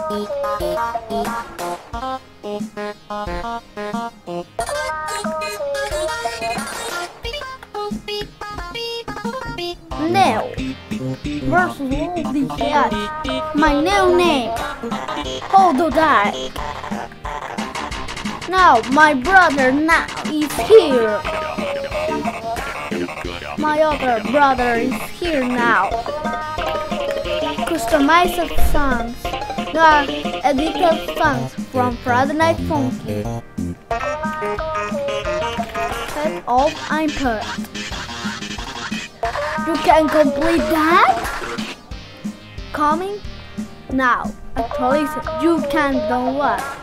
Now versus Loldygh. My new name, Howdodark. Now my brother now is here. My other brother is here now. Customized songs. Edited songs from Friday Night Funky. Set of input. You can complete that? Coming now. Actually, you can download.